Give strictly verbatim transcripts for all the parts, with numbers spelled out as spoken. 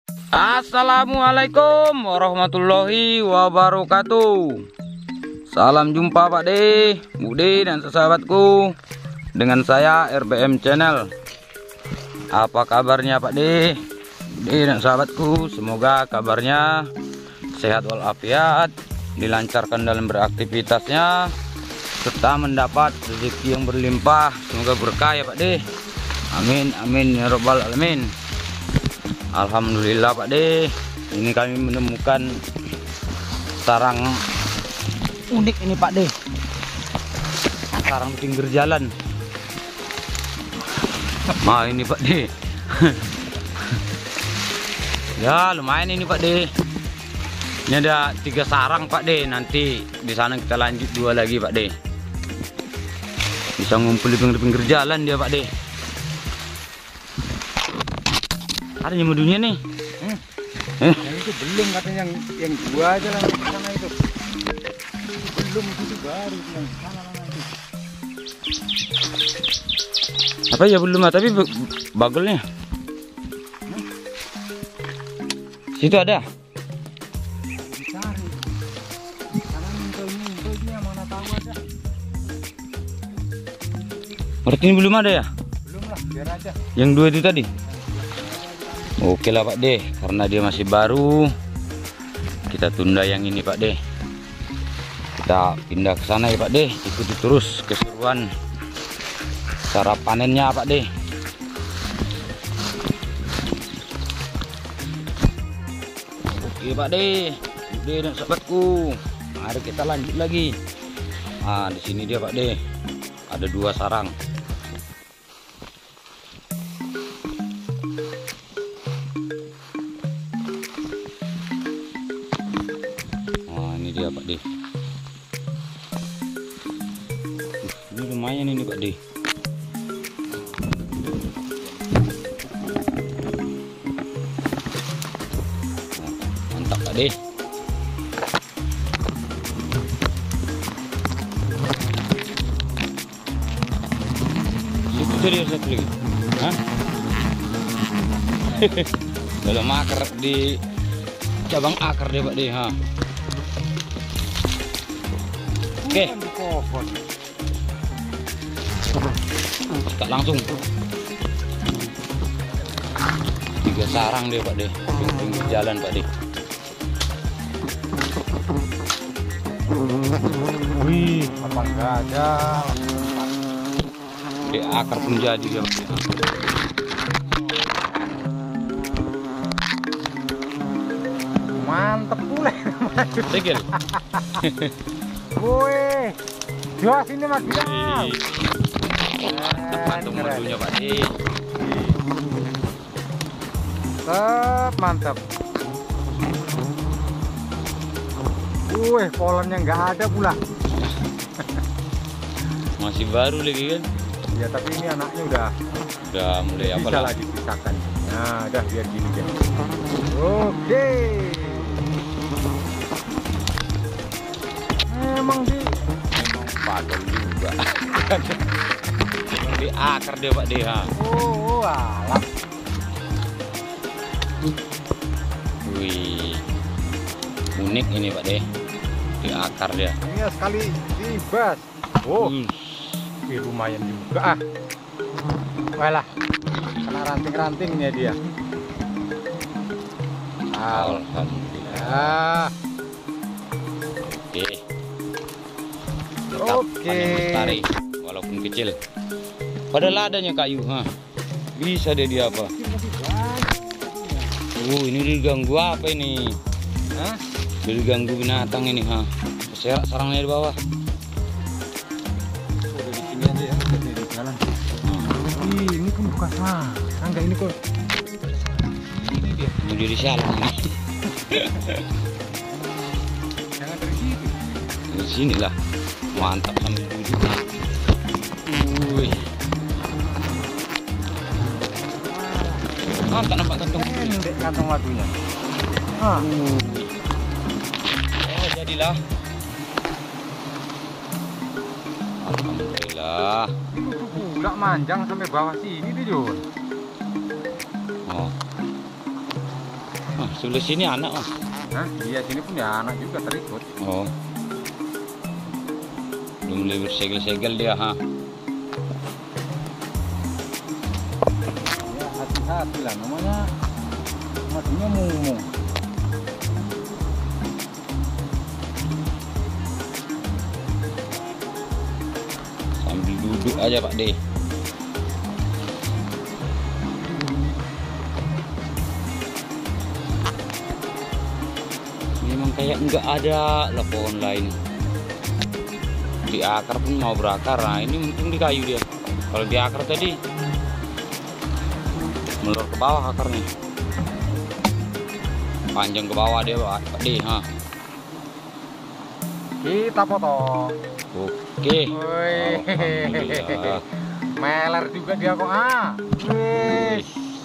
Assalamualaikum warahmatullahi wabarakatuh. Salam jumpa Pak De, Bude dan sahabatku dengan saya R B M Channel. Apa kabarnya Pak De, Bude dan sahabatku? Semoga kabarnya sehat walafiat, dilancarkan dalam beraktivitasnya, serta mendapat rezeki yang berlimpah. Semoga berkah ya Pak De. Amin amin ya robbal alamin. Alhamdulillah Pak De, ini kami menemukan sarang unik ini Pak De, sarang pinggir jalan. Nah ini Pak De. Ya lumayan ini Pak De. Ini ada tiga sarang Pak De. Nanti di sana kita lanjut dua lagi Pak De. Bisa ngumpul di pinggir-pinggir jalan dia Pak De. Ada yang medunya nih. Hmm. Eh. Yang itu belum, katanya yang yang dua aja lah di sana itu. Belum, itu baru yang sana nanti. Apa ya belum, tapi bagulnya. Hmm. Situ ada. Dicari. Karena ngumpul-ngumpulnya mana tahu ada. Berarti ini belum ada ya? Belum lah, biar aja. Yang dua itu tadi. Oke lah Pak De, karena dia masih baru, kita tunda yang ini Pak De. Kita pindah ke sana ya Pak De, ikuti terus keseruan cara panennya Pak De. Oke Pak De, De dan sahabatku, mari kita lanjut lagi. Nah di sini dia Pak De, ada dua sarang. Dia Pak De, ini lumayan ini Pak De. Mantap Pak De. Itu dia satu lagi. Hah? Dalam akar di cabang akar dia Pak De. Ha. Oke, kita langsung tiga sarang deh Pak De, pinggir jalan Pak De. Wih, apa enggak ada? Di akar pun jadi ya Pak De. Mantep pula. Tegel. Woi, jos ini Mas Bila. Mantap mantap madunya Pak De. Mantap, mantap. Wih, polennya nggak ada pula. Masih baru lagi kan? Ya tapi ini anaknya udah udah mulai apa bisa lah? lah dipisahkan. Nah, udah biar gini deh. Oke. Emang di Padahal juga. Di akar dia Pak De. Ha. Oh, alah. Wih, unik ini Pak De, di akar dia. Ini ya sekali dibas. Oh, Hmm. ini lumayan juga ah. Walah, kena ranting-rantingnya dia. Alhamdulillah. Oke. Tetap Oke. panen lestari, walaupun kecil. Padahal adanya kayu, ha. Bisa deh dia apa? Uh, ini diganggu apa ini? Hah? Diganggu binatang ini, ha. Serak sarangnya di bawah. Udah di sini aja ya, udah di jalan. Ih, ini kan bukan sarang, enggak ini kok. Ini dia. Mau jadi salah ini. Jangan dari situ. Di sini lah. Mantap sambil duduk. Wih. Mantap nampak kantong. Pendek kantong madunya. Ah. Oh, jadilah. Alhamdulillah. Itu pula manjang sampai bawah sini deh, Jun. Oh. Oh, sebelah sini anak, Mas. Hah? Iya, sini pun ya anak juga terikut. Oh. Belum mulai bersegel-segel dia, ha. Ya, hati-hati lah namanya. Matinya mumung. Sambil duduk aja, Pak D. Memang kayak nggak ada lah pohon lain. Di akar pun mau berakar. Nah, ini untung di kayu dia. Kalau di akar tadi melur ke bawah akarnya. Panjang ke bawah dia, Pak D, ha. Kita potong. Oke. Woi. Alhamdulillah. Meler juga dia kok, ah. Wih.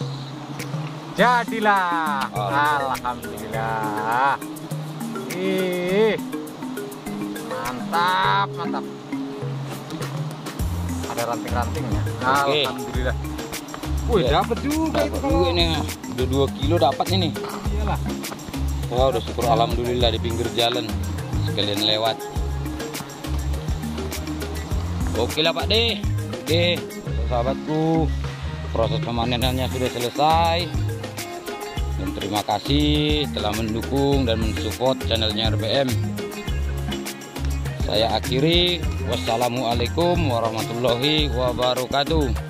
Jadilah. Alhamdulillah. Ih. Mantap, mantap. Ada ranting-rantingnya. Oke. Alhamdulillah. Wih, Ya. dapat juga itu Dapat kalau. juga nih. Udah dua kilo dapat nih. Iyalah. Wah, udah syukur alhamdulillah di pinggir jalan. Sekalian lewat. Oke lah Pak D. Oke, sahabatku, proses pemanenannya sudah selesai. Dan terima kasih telah mendukung dan mensupport channelnya R B M. Saya akhiri. Wassalamualaikum warahmatullahi wabarakatuh.